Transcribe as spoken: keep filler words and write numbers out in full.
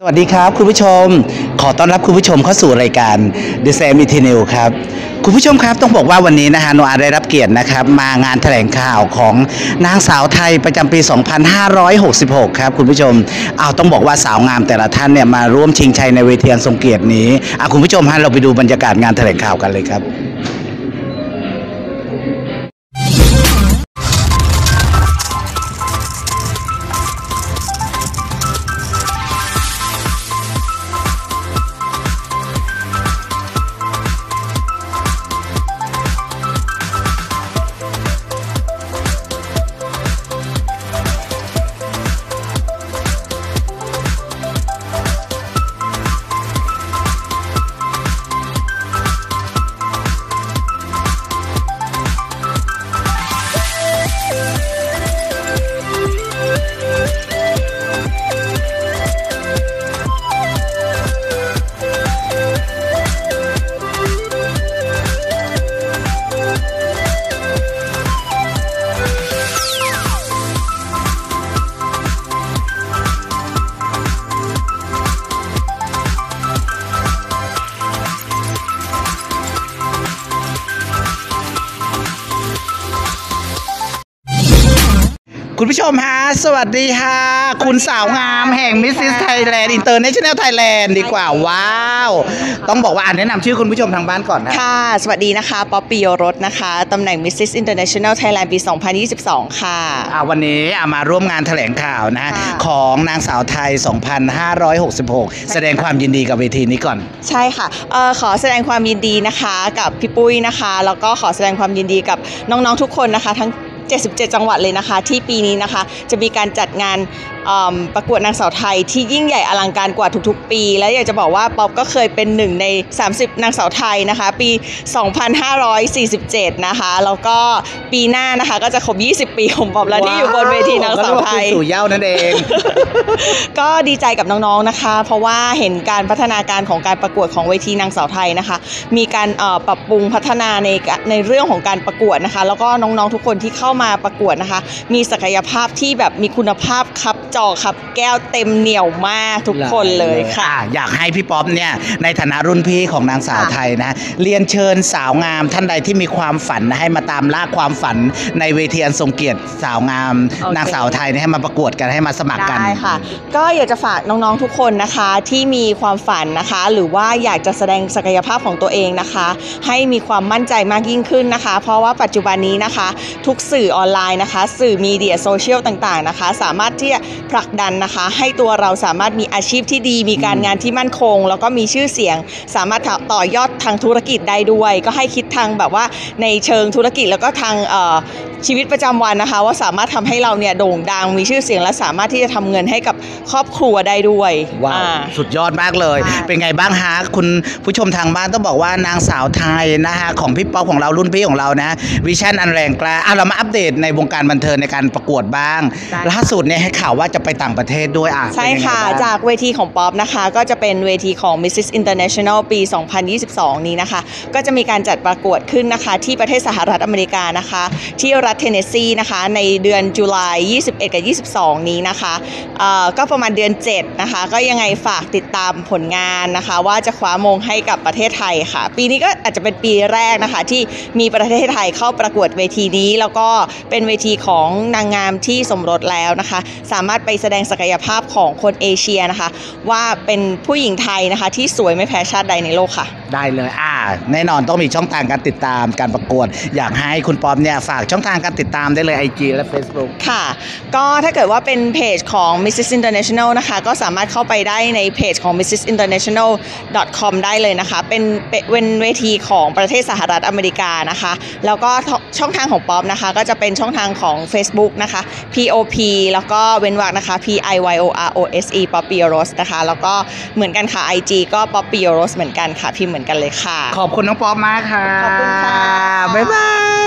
วัสดีครับคุณผู้ชมขอต้อนรับคุณผู้ชมเข้าสู่รายการ The Sam Eternal ครับคุณผู้ชมครับต้องบอกว่าวันนี้นะฮะโนอาได้รับเกียรตินะครับมางานแถลงข่าวของนางสาวไทยประจำปี สองพันห้าร้อยหกสิบหก ครับคุณผู้ชมเอาต้องบอกว่าสาวงามแต่ละท่านเนี่ยมาร่วมชิงชัยในเวทีอันทรงเกียรตินี้อ่ะคุณผู้ชมฮะเราไปดูบรรยากาศงานแถลงข่าวกันเลยครับคุณผู้ชมฮะสวัสดีค่ะคุณสาวงามแห่ง มิสซิส Thailand International Thailand ดีกว่าว้าวต้องบอกว่าอ่านแนะนำชื่อคุณผู้ชมทางบ้านก่อนนะค่ะสวัสดีนะคะป๊อปปี้โยรสนะคะตำแหน่ง มิสซิส International Thailand ปี สองพันยี่สิบสอง ค่ะอ่าวันนี้อ่ามาร่วมงานแถลงข่าวนะของนางสาวไทย สองพันห้าร้อยหกสิบหก แสดงความยินดีกับเวทีนี้ก่อนใช่ค่ะเอ่อขอแสดงความยินดีนะคะกับพี่ปุ้ยนะคะแล้วก็ขอแสดงความยินดีกับน้องๆทุกคนนะคะทั้งเจ็ดสิบเจ็ดจังหวัดเลยนะคะที่ปีนี้นะคะจะมีการจัดงานประกวดนางสาวไทยที่ยิ่งใหญ่อลังการกว่าทุกๆปีและอยากจะบอกว่าป๊อปก็เคยเป็นหนึ่งในสามสิบนางสาวไทยนะคะปี สองพันห้าร้อยสี่สิบเจ็ด นะคะแล้วก็ปีหน้านะคะก็จะครบยี่สิบปีของป๊อปแล้วที่อยู่บนเวทีนางสาวไทยสู่เย้านั่นเองก็ดีใจกับน้องๆนะคะเพราะว่าเห็นการพัฒนาการของการประกวดของเวทีนางสาวไทยนะคะมีการปรับปรุงพัฒนาในในเรื่องของการประกวดนะคะแล้วก็น้องๆทุกคนที่เข้ามาประกวดนะคะมีศักยภาพที่แบบมีคุณภาพครับจอครับแก้วเต็มเหนียวมากทุกคนเลยค่ะอยากให้พี่ป๊อปเนี่ยในฐานะรุ่นพี่ของนางสาวไทยนะเรียนเชิญสาวงามท่านใดที่มีความฝันให้มาตามล่าความฝันในเวทีอันทรงเกียรติสาวงามนางสาวไทยให้มาประกวดกันให้มาสมัครกันได้ค่ะก็อยากจะฝากน้องๆทุกคนนะคะที่มีความฝันนะคะหรือว่าอยากจะแสดงศักยภาพของตัวเองนะคะให้มีความมั่นใจมากยิ่งขึ้นนะคะเพราะว่าปัจจุบันนี้นะคะทุกสื่อออนไลน์นะคะสื่อมีเดียโซเชียลต่างๆนะคะสามารถที่จะผลักดันนะคะให้ตัวเราสามารถมีอาชีพที่ดีมีการงานที่มั่นคงแล้วก็มีชื่อเสียงสามารถต่อยอดทางธุรกิจได้ด้วยก็ให้คิดทางแบบว่าในเชิงธุรกิจแล้วก็ทางชีวิตประจำวันนะคะว่าสามารถทำให้เราเนี่ยโด่งดังมีชื่อเสียงและสามารถที่จะทำเงินให้กับครอบครัวได้ด้วยว้าวสุดยอดมากเลยเป็นไงบ้างฮะคุณผู้ชมทางบ้านต้องบอกว่านางสาวไทยนะฮะของพี่ป๊อปของเรารุ่นพี่ของเรานะวิชั่นอันแรงกล้าอ่ะเรามาอัปเดตในวงการบันเทิงในการประกวดบ้างล่าสุดเนี่ยให้ข่าวว่าจะไปต่างประเทศด้วยอ่ะใช่ค่ะจากเวทีของป๊อปนะคะก็จะเป็นเวทีของ มิสซิส International ปี สองพันยี่สิบสอง นี้นะคะก็จะมีการจัดประกวดขึ้นนะคะที่ประเทศสหรัฐอเมริกานะคะที่รัฐเทนเนสซีนะคะในเดือนตุลาคมยี่สิบเอ็ดกับยี่สิบสองนี้นะคะเอ่อก็ประมาณเดือนเจ็ดนะคะก็ยังไงฝากติดตามผลงานนะคะว่าจะคว้ามงให้กับประเทศไทยค่ะปีนี้ก็อาจจะเป็นปีแรกนะคะที่มีประเทศไทยเข้าประกวดเวทีนี้แล้วก็เป็นเวทีของนางงามที่สมรสแล้วนะคะสามารถไปแสดงศักยภาพของคนเอเชียนะคะว่าเป็นผู้หญิงไทยนะคะที่สวยไม่แพ้ชาติใดในโลกค่ะได้เลยอ่าแน่นอนต้องมีช่องทางการติดตามการประกวดอยากให้คุณป๊อปเนี่ยฝากช่องทางการติดตามได้เลย ไอ จี และ Facebook ค่ะก็ถ้าเกิดว่าเป็นเพจของ มิสซิส International นะคะก็สามารถเข้าไปได้ในเพจของ มิสซิส อินเตอร์เนชั่นแนล ดอท คอม ได้เลยนะคะเป็นเป็นเวทีของประเทศสหรัฐอเมริกานะคะแล้วก็ช่องทางของป๊อปนะคะก็จะเป็นช่องทางของ Facebook นะคะ พี โอ พี แล้วก็เว้นวรรคนะคะ P I Y O R O S E ป๊อปปี้โยรสนะคะแล้วก็เหมือนกันค่ะ ไอ จี ก็ป๊อปปี้โยรสเหมือนกันค่ะพิมพ์เหมือนกันเลยค่ะขอบคุณน้องป๊อปมากค่ะขอบคุณค่ะบ๊ายบาย